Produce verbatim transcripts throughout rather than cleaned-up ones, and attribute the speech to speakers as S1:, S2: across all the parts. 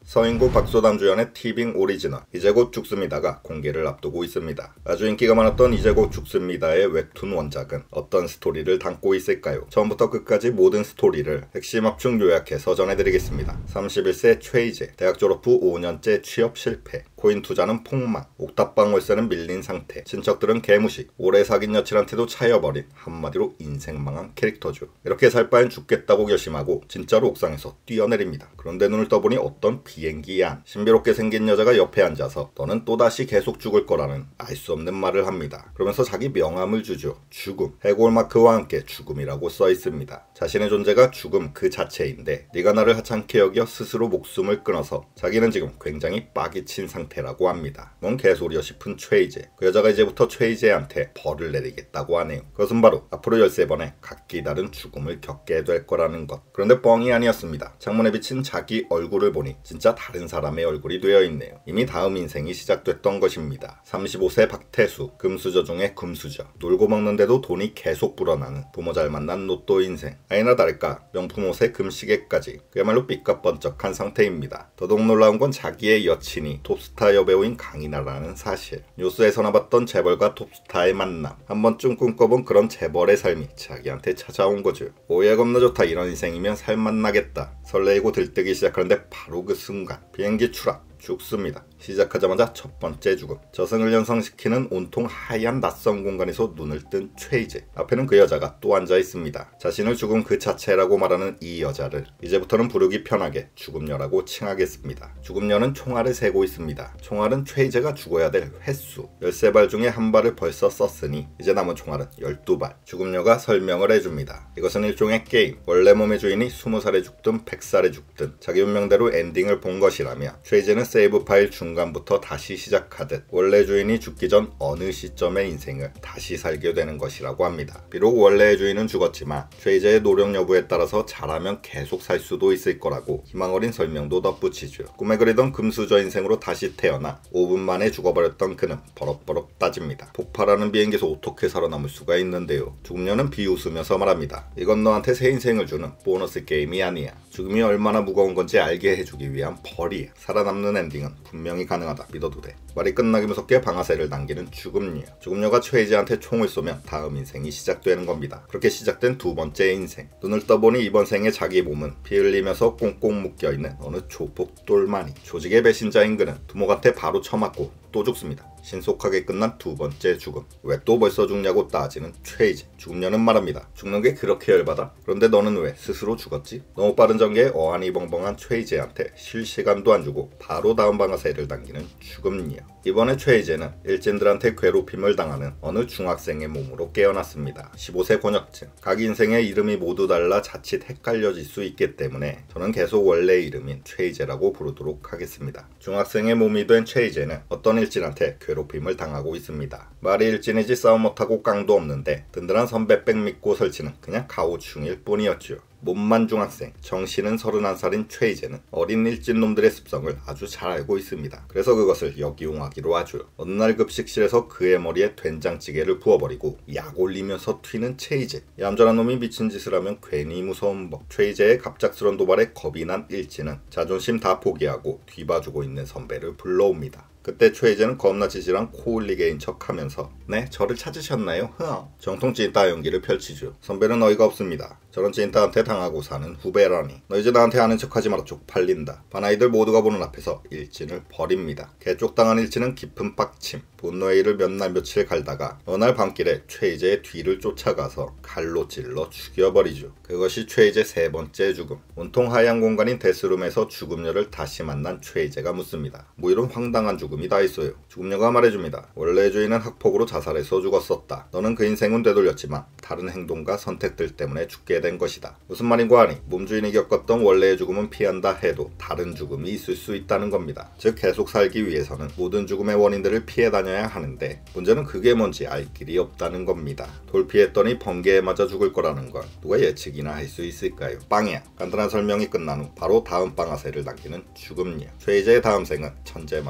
S1: 서인국 박소담 주연의 티빙 오리지널 이제 곧 죽습니다가 공개를 앞두고 있습니다. 아주 인기가 많았던 이제 곧 죽습니다의 웹툰 원작은 어떤 스토리를 담고 있을까요? 처음부터 끝까지 모든 스토리를 핵심 압축 요약해서 전해드리겠습니다. 삼십일 세 최이재, 대학 졸업 후 오 년째 취업 실패, 코인 투자는 폭망, 옥탑방 월세는 밀린 상태, 친척들은 개무식, 오래 사귄 여친한테도 차여버린 한마디로 인생 망한 캐릭터죠. 이렇게 살 바엔 죽겠다고 결심하고 진짜로 옥상에서 뛰어내립니다. 그런데 눈을 떠보니 어떤 비행기 안, 신비롭게 생긴 여자가 옆에 앉아서 너는 또다시 계속 죽을 거라는 알 수 없는 말을 합니다. 그러면서 자기 명함을 주죠. 죽음, 해골 마크와 함께 죽음이라고 써 있습니다. 자신의 존재가 죽음 그 자체인데 네가 나를 하찮게 여겨 스스로 목숨을 끊어서 자기는 지금 굉장히 빡이 친 상태라고 합니다. 뭔 개소리여 싶은 최이재. 그 여자가 이제부터 최이재한테 벌을 내리겠다고 하네요. 그것은 바로 앞으로 열세 번의 각기 다른 죽음을 겪게 될 거라는 것. 그런데 뻥이 아니었습니다. 창문에 비친 자기 얼굴을 보니 진짜 다른 사람의 얼굴이 되어 있네요. 이미 다음 인생이 시작됐던 것입니다. 삼십오 세 박태수, 금수저 중에 금수저. 놀고 먹는데도 돈이 계속 불어나는 부모 잘 만난 로또 인생. 아니나 다를까 명품 옷에 금시계까지 그야말로 삐까번쩍한 상태입니다. 더더욱 놀라운 건 자기의 여친이 톱스타 여배우인 강인하라는 사실. 뉴스에서나 봤던 재벌과 톱스타의 만남, 한 번쯤 꿈꿔본 그런 재벌의 삶이 자기한테 찾아온 거죠. 오예 겁나 좋다. 이런 인생이면 살맛나겠다. 설레이고 들뜨기 시작하는데 바로 그 순간 비행기 추락. 죽습니다. 시작하자마자 첫 번째 죽음. 저승을 연상시키는 온통 하얀 낯선 공간에서 눈을 뜬 최이재. 앞에는 그 여자가 또 앉아 있습니다. 자신을 죽음 그 자체라고 말하는 이 여자를 이제부터는 부르기 편하게 죽음녀라고 칭하겠습니다. 죽음녀는 총알을 세고 있습니다. 총알은 최이재가 죽어야 될 횟수. 열세 발 중에 한 발을 벌써 썼으니 이제 남은 총알은 열두 발. 죽음녀가 설명을 해줍니다. 이것은 일종의 게임. 원래 몸의 주인이 스무 살에 죽든 백 살에 죽든 자기 운명대로 엔딩을 본 것이라며 최이재는 세이브 파일 중간부터 다시 시작하듯 원래 주인이 죽기 전 어느 시점의 인생을 다시 살게 되는 것이라고 합니다. 비록 원래의 주인은 죽었지만 최이재의 노력 여부에 따라서 잘하면 계속 살 수도 있을 거라고 희망어린 설명도 덧붙이죠. 꿈에 그리던 금수저 인생으로 다시 태어나 오 분 만에 죽어버렸던 그는 버럭버럭 따집니다. 폭발하는 비행기에서 어떻게 살아남을 수가 있는데요. 죽음녀는 비웃으면서 말합니다. 이건 너한테 새 인생을 주는 보너스 게임이 아니야. 죽음이 얼마나 무거운 건지 알게 해주기 위한 벌이야. 살아남는 엔딩은 분명히 가능하다. 믿어도 돼. 말이 끝나기 무섭게 방아쇠를 당기는 죽음녀. 죽음녀가 최이재한테 총을 쏘면 다음 인생이 시작되는 겁니다. 그렇게 시작된 두 번째 인생. 눈을 떠보니 이번 생에 자기 몸은 피 흘리면서 꽁꽁 묶여있는 어느 조폭 똘마니. 조직의 배신자인 그는 두목한테 바로 쳐맞고 또 죽습니다. 신속하게 끝난 두 번째 죽음. 왜 또 벌써 죽냐고 따지는 최이재. 죽음녀는 말합니다. 죽는 게 그렇게 열받아? 그런데 너는 왜 스스로 죽었지? 너무 빠른 전개에 어안이 벙벙한 최이재한테 쉴 시간도 안 주고 바로 다음 방아쇠를 당기는 죽음녀. 이번에 최이재는 일진들한테 괴롭힘을 당하는 어느 중학생의 몸으로 깨어났습니다. 십오 세 권역증. 각 인생의 이름이 모두 달라 자칫 헷갈려질 수 있기 때문에 저는 계속 원래 이름인 최이재라고 부르도록 하겠습니다. 중학생의 몸이 된 최이재는 어떤 일진한테 괴롭힘을 당하고 있습니다. 말이 일진이지 싸움 못하고 깡도 없는데 든든한 선배백 믿고 설치는 그냥 가오충일 뿐이었죠. 몸만 중학생, 정신은 서른한 살인 최이재는 어린 일진놈들의 습성을 아주 잘 알고 있습니다. 그래서 그것을 역이용하기로 하죠. 어느 날 급식실에서 그의 머리에 된장찌개를 부어버리고 약 올리면서 튀는 최이재. 얌전한 놈이 미친 짓을 하면 괜히 무서운 법. 최이재의 갑작스런 도발에 겁이 난 일진은 자존심 다 포기하고 뒤봐주고 있는 선배를 불러옵니다. 그때 최이재는 겁나 지질한 코흘리게인 척하면서 네? 저를 찾으셨나요? 흐 정통 찐따 연기를 펼치죠. 선배는 어이가 없습니다. 저런 찐따한테 당하고 사는 후배라니. 너 이제 나한테 아는 척하지 마라. 쪽팔린다. 반아이들 모두가 보는 앞에서 일진을 버립니다. 개쪽당한 일진은 깊은 빡침. 분노의 일을 몇 날 며칠 갈다가 어느 날 밤길에 최이재의 뒤를 쫓아가서 칼로 찔러 죽여버리죠. 그것이 최이재 세 번째 죽음. 온통 하얀 공간인 데스룸에서 죽음녀를 다시 만난 최이재가 묻습니다. 뭐 이런 황당한 죽음이 다 있어요. 죽음녀가 말해줍니다. 원래 주인은 학폭으로 자살해서 죽었었다. 너는 그 인생은 되돌렸지만 다른 행동과 선택들 때문에 죽게 된 것이다. 무슨 말인고 하니 몸주인이 겪었던 원래의 죽음은 피한다 해도 다른 죽음이 있을 수 있다는 겁니다. 즉 계속 살기 위해서는 모든 죽음의 원인들을 피해 다녀야 하는데 문제는 그게 뭔지 알 길이 없다는 겁니다. 돌피했더니 번개에 맞아 죽을 거라는 걸 누가 예측이나 할 수 있을까요? 빵이야. 간단한 설명이 끝난 후 바로 다음 방아쇠를 당기는 죽음녀. 최이재의 다음 생은 천재 마술사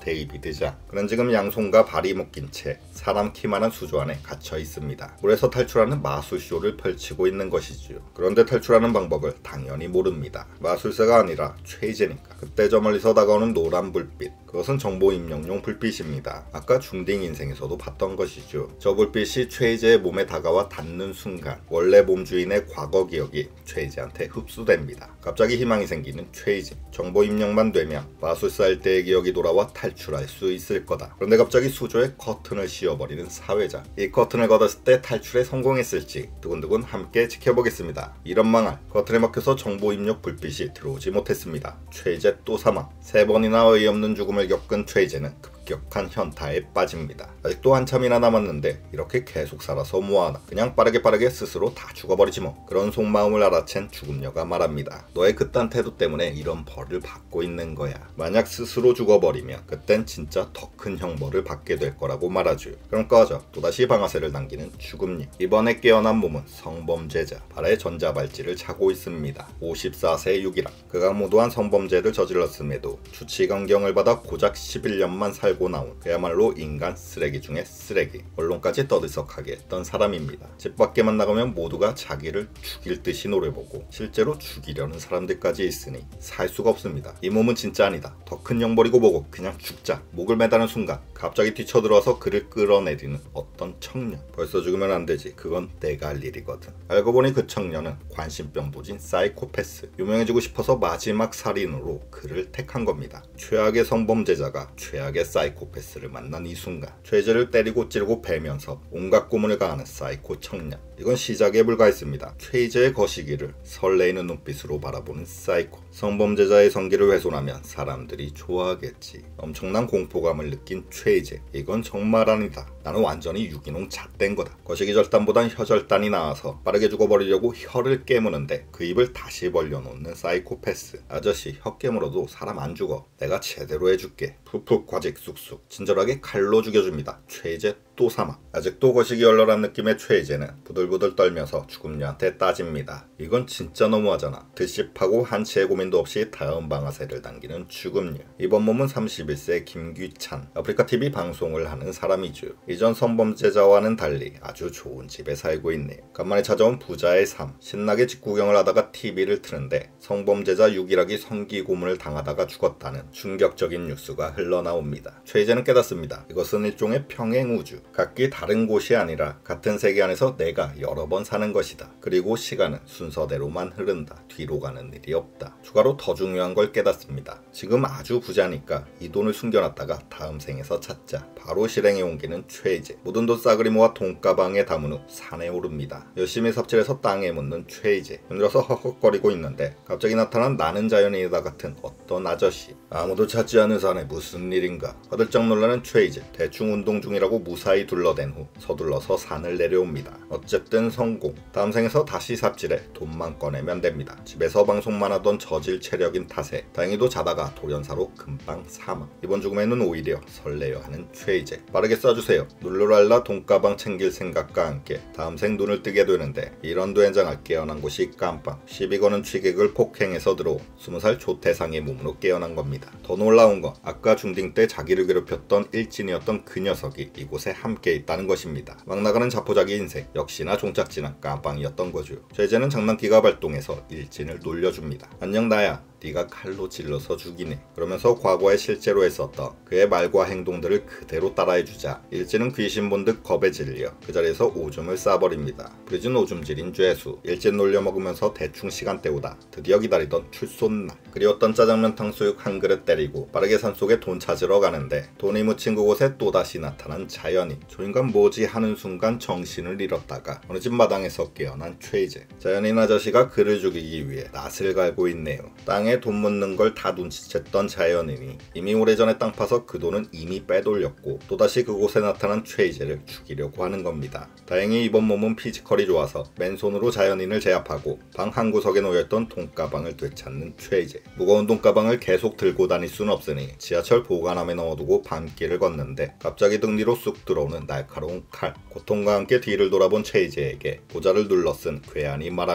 S1: 데이비드 장. 그는 지금 양손과 발이 묶인 채 사람 키만한 수조 안에 갇혀 있습니다. 물에서 탈출하는 마술쇼를 펼치고 있는 것이지요. 그런데 탈출하는 방법을 당연히 모릅니다. 마술사가 아니라 최이제니까. 그때 저 멀리서 다가오는 노란 불빛, 그것은 정보 입력용 불빛입니다. 아까 중딩 인생에서도 봤던 것이죠. 저 불빛이 최이제의 몸에 다가와 닿는 순간 원래 몸 주인의 과거 기억이 최이제한테 흡수됩니다. 갑자기 희망이 생기는 최이제. 정보 입력만 되면 마술사일 때의 기억이 돌아와 탈출할 수 있을 거다. 그런데 갑자기 수조에 커튼을 씌워버리는 사회자. 이 커튼을 걷었을 때 탈출에 성공했을지 두근두근 함께 지켜보겠습니다. 이런 망할. 커튼에 막혀서 정보 입력 불빛이 들어오지 못했습니다. 최이제 또 사망. 세 번이나 어이없는 죽음을 겪은 최이제는 급격한 현타에 빠집니다. 아직도 한참이나 남았는데 이렇게 계속 살아서 뭐하나. 그냥 빠르게 빠르게 스스로 다 죽어버리지 뭐. 그런 속마음을 알아챈 죽음녀가 말합니다. 너의 그딴 태도 때문에 이런 벌을 받고 있는 거야. 만약 스스로 죽어버리면 그땐 진짜 더 큰 형벌을 받게 될 거라고 말하죠. 그럼 꺼져. 또다시 방아쇠를 당기는 죽음녀. 이번에 깨어난 몸은 성범죄자. 발에 전자발찌를 차고 있습니다. 오십사 세 유기라. 그가 무도한 성범죄를 저질렀음에도 추치강경을 받아 고작 십일 년만 살고 나온 그야말로 인간 쓰레기 중에 쓰레기. 언론까지 떠들썩하게 했던 사람입니다. 집 밖에만 나가면 모두가 자기를 죽일 듯이 노려보고 실제로 죽이려는 사람들까지 있으니 살 수가 없습니다. 이 몸은 진짜 아니다. 더 큰 형벌이고 뭐고 그냥 죽자. 목을 매다는 순간 갑자기 뒤쳐들어와서 그를 끌어내리는 어떤 청년. 벌써 죽으면 안 되지. 그건 내가 할 일이거든. 알고 보니 그 청년은 관심병 도진 사이코패스. 유명해지고 싶어서 마지막 살인으로 그를 택한 겁니다. 최악의 성범죄자가 최악의 사이코패스를 만난 이 순간 최이제를 때리고 찌르고 베면서 온갖 고문을 가하는 사이코 청년. 이건 시작에 불과했습니다. 최이제의 거시기를 설레이는 눈빛으로 바라보는 사이코. 성범죄자의 성기를 훼손하면 사람들이 좋아하겠지. 엄청난 공포감을 느낀 최이제. 이건 정말 아니다. 나는 완전히 유기농 잣된 거다. 거시기 절단보단 혀절단이 나아서 빠르게 죽어버리려고 혀를 깨무는데 그 입을 다시 벌려놓는 사이코패스. 아저씨, 혀 깨물어도 사람 안 죽어. 내가 제대로 해줄게. 푹푹 과직 쑥쑥. 친절하게 칼로 죽여줍니다. 최이제 또 사망. 아직도 거시기 얼얼한 느낌의 최이제는 부들부들 떨면서 죽음녀한테 따집니다. 이건 진짜 너무하잖아. 드십하고 한치의 고민도 없이 다음 방아쇠를 당기는 죽음녀. 이번 몸은 삼십일 세 김규찬. 아프리카티비 방송을 하는 사람이죠. 이전 성범죄자와는 달리 아주 좋은 집에 살고 있네요. 간만에 찾아온 부자의 삶. 신나게 직구경을 하다가 티비를 트는데 성범죄자 유기락이 성기 고문을 당하다가 죽었다는 충격적인 뉴스가 흘러나옵니다. 최이제는 깨닫습니다. 이것은 일종의 평행우주. 각기 다른 곳이 아니라 같은 세계 안에서 내가 여러 번 사는 것이다. 그리고 시간은 순서대로만 흐른다. 뒤로 가는 일이 없다. 추가로 더 중요한 걸 깨닫습니다. 지금 아주 부자니까 이 돈을 숨겨놨다가 다음 생에서 찾자. 바로 실행에 옮기는 최이제. 묻은 돈 싸그리 모아 돈가방에 담은 후 산에 오릅니다. 열심히 삽질해서 땅에 묻는 최이제. 힘들어서 헉헉거리고 있는데 갑자기 나타난 나는 자연인이다 같은 어떤 아저씨. 아무도 찾지 않은 산에 무슨 일인가. 화들짝 놀라는 최이제. 대충 운동 중이라고 무사히 둘러댄 후 서둘러서 산을 내려옵니다. 어쨌든 성공. 다음 생에서 다시 삽질해 돈만 꺼내면 됩니다. 집에서 방송만 하던 저질 체력인 탓에 다행히도 자다가 돌연사로 금방 사망. 이번 죽음에는 오히려 설레어 하는 최이제. 빠르게 쏴주세요. 룰루랄라 돈가방 챙길 생각과 함께 다음 생 눈을 뜨게 되는데 이런 된장을 깨어난 곳이 깜빵. 시비 거는 취객을 폭행해서 들어온 스무 살 조태상의 몸으로 깨어난 겁니다. 더 놀라운 건 아까 중딩 때 자기를 괴롭혔던 일진이었던 그 녀석이 이곳에 함께 있다는 것입니다. 막 나가는 자포자기 인생. 역시나 종착지는 깜빵이었던 거죠. 최이제는 장난기가 발동해서 일진을 놀려줍니다. 안녕 나야. 네가 칼로 찔러서 죽이네. 그러면서 과거에 실제로 했었던 그의 말과 행동들을 그대로 따라해주자 일진은 귀신 본 듯 겁에 질려 그 자리에서 오줌을 싸버립니다. 부리진 오줌질인 죄수. 일진 놀려먹으면서 대충 시간 때우다 드디어 기다리던 출손날. 그리웠던 짜장면 탕수육 한 그릇 때리고 빠르게 산속에 돈 찾으러 가는데 돈이 묻힌 그곳에 또다시 나타난 자연인. 저 인간 뭐지 하는 순간 정신을 잃었다가 어느 집 마당에서 깨어난 최이제. 자연인 아저씨가 그를 죽이기 위해 낫을 갈고 있네요. 땅에 돈 묻는 걸 다 눈치챘던 자연인이 이미 오래전에 땅 파서 그 돈은 이미 빼돌렸고 또다시 그곳에 나타난 최이제를 죽이려고 하는 겁니다. 다행히 이번 몸은 피지컬이 좋아서 맨손으로 자연인을 제압하고 방 한 구석에 놓여있던 돈가방을 되찾는 최이제. 무거운 돈가방을 계속 들고 다닐 수는 없으니 지하철 보관함에 넣어두고 밤길을 걷는데 갑자기 등 뒤로 쑥 들어오는 날카로운 칼. 고통과 함께 뒤를 돌아본 최이제에게 보자를 눌러 쓴 괴한이 말합니다.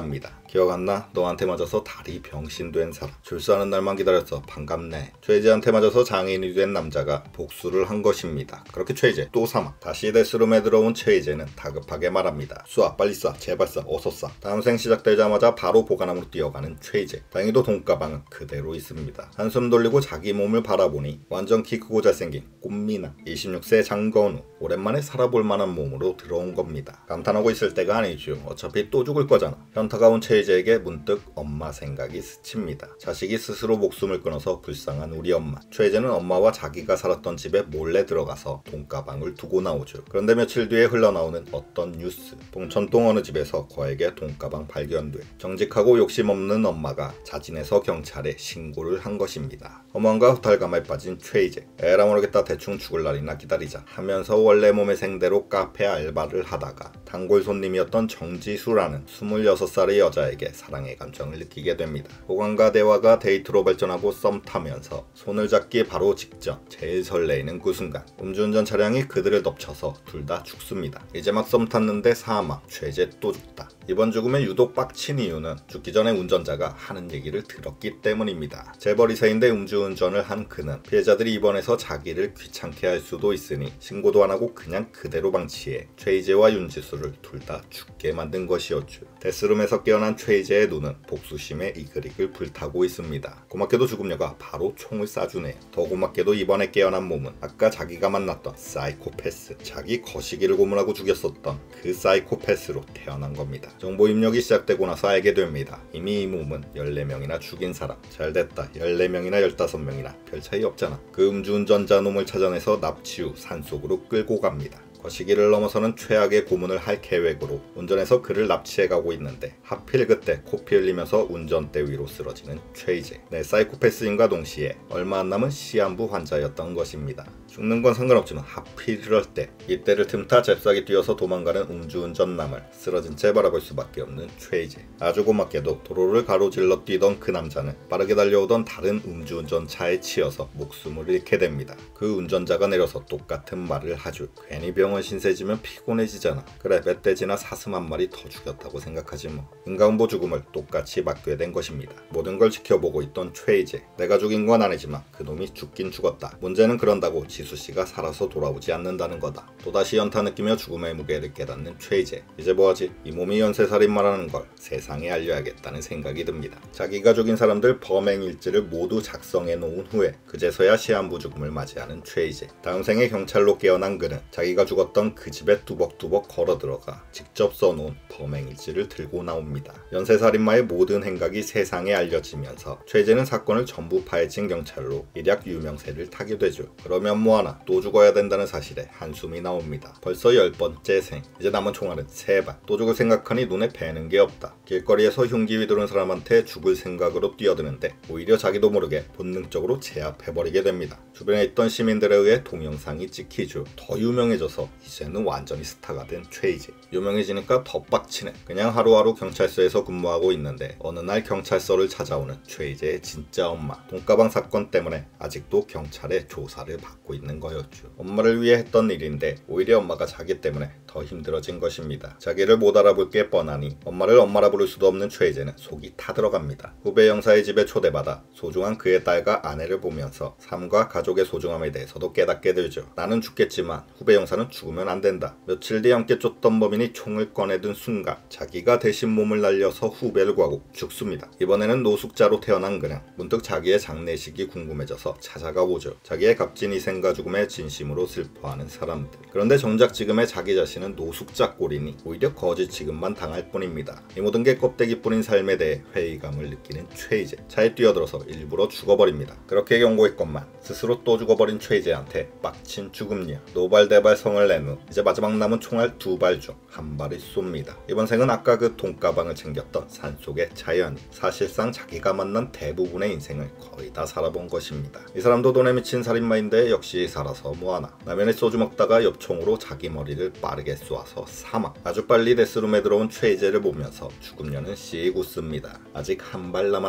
S1: 기억 안 나? 너한테 맞아서 다리 병신된 사람. 출소하는 날만 기다렸어. 반갑네. 최이재한테 맞아서 장애인이 된 남자가 복수를 한 것입니다. 그렇게 최이재 또 사망. 다시 데스룸에 들어온 최이재는 다급하게 말합니다. 쏴, 빨리 쏴, 제발 쏴, 어서 쏴. 다음 생 시작되자마자 바로 보관함으로 뛰어가는 최이재. 다행히도 돈가방은 그대로 있습니다. 한숨 돌리고 자기 몸을 바라보니 완전 키 크고 잘생긴 꽃미남 이십육 세 장건우. 오랜만에 살아볼 만한 몸으로 들어온 겁니다. 감탄하고 있을 때가 아니죠. 어차피 또 죽을 거잖아. 현타가 온 최이재에게 문득 엄마 생각이 스칩니다. 자식이 스스로 목숨을 끊어서 불쌍한 우리 엄마. 최이재는 엄마와 자기가 살았던 집에 몰래 들어가서 돈가방을 두고 나오죠. 그런데 며칠 뒤에 흘러나오는 어떤 뉴스. 봉천동 어느 집에서 거액의 돈가방 발견돼 정직하고 욕심 없는 엄마가 자진해서 경찰에 신고를 한 것입니다. 어머니가 후탈감에 빠진 최이재. 에라 모르겠다 대충 죽을 날이나 기다리자 하면서 원래 몸의 생대로 카페 알바를 하다가 단골 손님이었던 정지수라는 스물여섯 살의 여자에게 사랑의 감정을 느끼게 됩니다. 호감과 대화가 데이트로 발전하고 썸 타면서 손을 잡기 바로 직전 제일 설레이는 그 순간 음주운전 차량이 그들을 덮쳐서 둘 다 죽습니다. 이제 막 썸 탔는데 사망. 최이재 또 죽다. 이번 죽음에 유독 빡친 이유는 죽기 전에 운전자가 하는 얘기를 들었기 때문입니다. 재벌 이 세인데 음주운전을 한 그는 피해자들이 입원해서 자기를 귀찮게 할 수도 있으니 신고도 안 하고 그냥 그대로 방치해 최이재와 윤지수를 둘 다 죽게 만든 것이었죠. 데스룸에서 깨어난 최이재의 눈은 복수심에 이글이글 불타고 있습니다. 고맙게도 죽음녀가 바로 총을 쏴주네요. 더 고맙게도 이번에 깨어난 몸은 아까 자기가 만났던 사이코패스, 자기 거시기를 고문하고 죽였었던 그 사이코패스로 태어난 겁니다. 정보 입력이 시작되고 나서 알게 됩니다. 이미 이 몸은 열네 명이나 죽인 사람. 잘됐다. 열네 명이나 열다섯 명이나 별 차이 없잖아. 그 음주운전자 놈을 찾아내서 납치 후 산속으로 끌고 갑니다. 거시기를 넘어서는 최악의 고문을 할 계획으로 운전해서 그를 납치해가고 있는데 하필 그때 코피 흘리면서 운전대 위로 쓰러지는 최이재. 내 사이코패스인과 동시에 얼마 안 남은 시한부 환자였던 것입니다. 죽는 건 상관없지만 하필 이럴 때 이때를 틈타 잽싸게 뛰어서 도망가는 음주운전남을 쓰러진 채 바라볼 수밖에 없는 최이재. 아주 고맙게도 도로를 가로질러 뛰던 그 남자는 빠르게 달려오던 다른 음주운전차에 치여서 목숨을 잃게 됩니다. 그 운전자가 내려서 똑같은 말을 하죠. 괜히 병원 신세지면 피곤해지잖아. 그래 멧돼지나 사슴 한 마리 더 죽였다고 생각하지 뭐. 인과응보 죽음을 똑같이 맞게 된 것입니다. 모든 걸 지켜보고 있던 최이재. 내가 죽인 건 아니지만 그놈이 죽긴 죽었다. 문제는 그런다고 지수씨가 살아서 돌아오지 않는다는 거다. 또다시 연타 느끼며 죽음의 무게를 깨닫는 최이재. 이제 뭐하지? 이 몸이 연쇄살인마라는 걸 세상에 알려야겠다는 생각이 듭니다. 자기가 죽인 사람들 범행 일지를 모두 작성해 놓은 후에 그제서야 시한부 죽음을 맞이하는 최이재. 다음 생에 경찰로 깨어난 그는 자기가 죽었던 그 집에 뚜벅뚜벅 걸어 들어가 직접 써놓은 범행 일지를 들고 나옵니다. 연쇄살인마의 모든 행각이 세상에 알려지면서 최이재는 사건을 전부 파헤친 경찰로 일약 유명세를 타게 되죠. 그러면 뭐하나 또 죽어야 된다는 사실에 한숨이 나옵니다. 벌써 열 번째 생. 이제 남은 총알은 세 발. 또 죽을 생각하니 눈에 뵈는 게 없다. 길거리에서 흉기 휘두른 사람한테 죽을 생각으로 뛰어드는데 오히려 자기도 모르게 본능적으로 제압해버리게 됩니다. 주변에 있던 시민들에 의해 동영상이 찍히죠. 더 유명해져서 이제는 완전히 스타가 된 최이재. 유명해지니까 더 빡치네. 그냥 하루하루 경찰서에서 근무하고 있는데 어느 날 경찰서를 찾아오는 최이재의 진짜 엄마. 돈가방 사건 때문에 아직도 경찰의 조사를 받고 있는 거였죠. 엄마를 위해 했던 일인데 오히려 엄마가 자기 때문에 더 힘들어진 것입니다. 자기를 못 알아볼 게 뻔하니 엄마를 엄마라 부를 수도 없는 최이재는 속이 타들어갑니다. 후배 형사의 집에 초대받아 소중한 그의 딸과 아내를 보면서 삶과 가족의 소중함에 대해서도 깨닫게 되죠. 나는 죽겠지만 후배 형사는 죽으면 안 된다. 며칠 뒤 함께 쫓던 범인이 총을 꺼내든 순간 자기가 대신 몸을 날려서 후배를 구하고 죽습니다. 이번에는 노숙자로 태어난 그는 문득 자기의 장례식이 궁금해져서 찾아가 보죠. 자기의 값진 희생과 죽음에 진심으로 슬퍼하는 사람들. 그런데 정작 지금의 자기 자신은 노숙자 꼴이니 오히려 거짓 취급만 당할 뿐입니다. 이 모든 게 껍데기뿐인 삶에 대해 회의감을 느끼는 최이재. 차에 뛰어들어서 일부러 죽어버립니다. 그렇게 경고했건만 스스로 또 죽어버린 최이재한테 빡친 죽음녀. 노발대발 성을 낸 후 이제 마지막 남은 총알 두 발 중 한 발을 쏩니다. 이번 생은 아까 그 돈가방을 챙겼던 산속의 자연인. 사실상 자기가 만난 대부분의 인생을 거의 다 살아본 것입니다. 이 사람도 돈에 미친 살인마인데 역시 살아서 뭐하나. 라면에 소주 먹다가 옆총으로 자기 머리를 빠르게 쏘아서 사망. 아주 빨리 데스룸에 들어온 최이재를 보면서 죽음녀는 씩 웃습니다. 아직 한 발 남았다.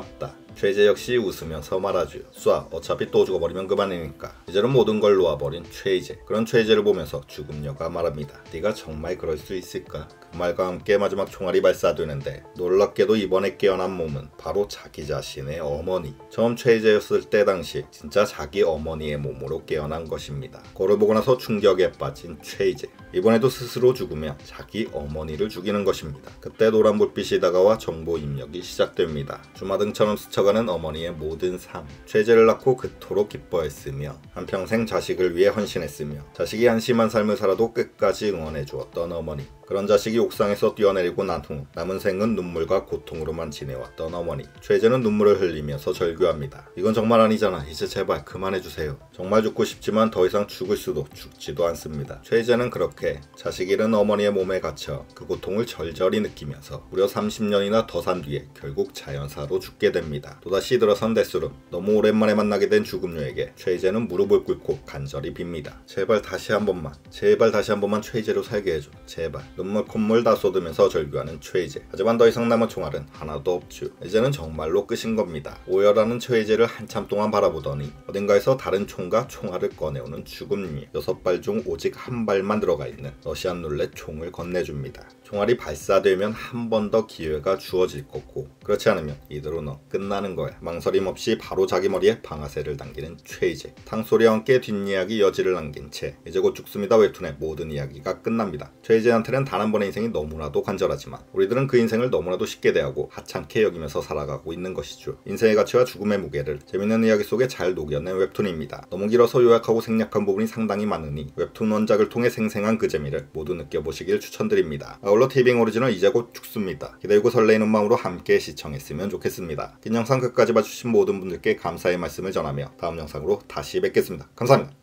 S1: 최재 역시 웃으면서 말하죠. 쏴, 어차피 또 죽어버리면 그만이니까. 이제는 모든 걸 놓아버린 최재. 그런 최재를 보면서 죽음녀가 말합니다. 네가 정말 그럴 수 있을까? 그 말과 함께 마지막 총알이 발사되는데 놀랍게도 이번에 깨어난 몸은 바로 자기 자신의 어머니. 처음 최재였을 때 당시 진짜 자기 어머니의 몸으로 깨어난 것입니다. 거를 보고 나서 충격에 빠진 최재. 이번에도 스스로 죽으며 자기 어머니를 죽이는 것입니다. 그때 노란 불빛이 다가와 정보 입력이 시작됩니다. 주마등처럼 스쳐가는 어머니의 모든 삶. 최재를 낳고 그토록 기뻐했으며 한평생 자식을 위해 헌신했으며 자식이 한심한 삶을 살아도 끝까지 응원해 주었던 어머니. 그런 자식이 옥상에서 뛰어내리고 난 후 남은 생은 눈물과 고통으로만 지내왔던 어머니. 최재는 눈물을 흘리면서 절규합니다. 이건 정말 아니잖아. 이제 제발 그만해주세요. 정말 죽고 싶지만 더 이상 죽을 수도 죽지도 않습니다. 최재는 그렇게 자식 잃은 어머니의 몸에 갇혀 그 고통을 절절히 느끼면서 무려 삼십 년이나 더 산 뒤에 결국 자연사로 죽게 됩니다. 또다시 들어선 데스룸. 너무 오랜만에 만나게 된 죽음녀에게 최재는 무릎을 꿇고 간절히 빕니다. 제발 다시 한 번만, 제발 다시 한 번만 최재로 살게 해줘. 제발. 눈물 콧물 다 쏟으면서 절규하는 최재. 하지만 더 이상 남은 총알은 하나도 없죠. 이제는 정말로 끝인 겁니다. 오열하는 최재를 한참 동안 바라보더니 어딘가에서 다른 총과 총알을 꺼내오는 죽음녀. 여섯 발 중 오직 한 발만 들어가 있는 러시안 룰렛 총을 건네줍니다. 총알이 발사되면 한 번 더 기회가 주어질 거고, 그렇지 않으면 이대로 너 끝나는 거야. 망설임 없이 바로 자기 머리에 방아쇠를 당기는 최재. 탕소리와 함께 뒷이야기 여지를 남긴 채 이제 곧 죽습니다 웹툰의 모든 이야기가 끝납니다. 최재한테는 단 한 번의 인생이 너무나도 간절하지만 우리들은 그 인생을 너무나도 쉽게 대하고 하찮게 여기면서 살아가고 있는 것이죠. 인생의 가치와 죽음의 무게를 재밌는 이야기 속에 잘 녹여낸 웹툰입니다. 너무 길어서 요약하고 생략한 부분이 상당히 많으니 웹툰 원작을 통해 생생한 그 재미를 모두 느껴보시길 추천드립니다. 아울러 티빙 오리지널 이제 곧 죽습니다. 기다리고 설레이는 마음으로 함께 시청했으면 좋겠습니다. 긴 영상 끝까지 봐주신 모든 분들께 감사의 말씀을 전하며 다음 영상으로 다시 뵙겠습니다. 감사합니다.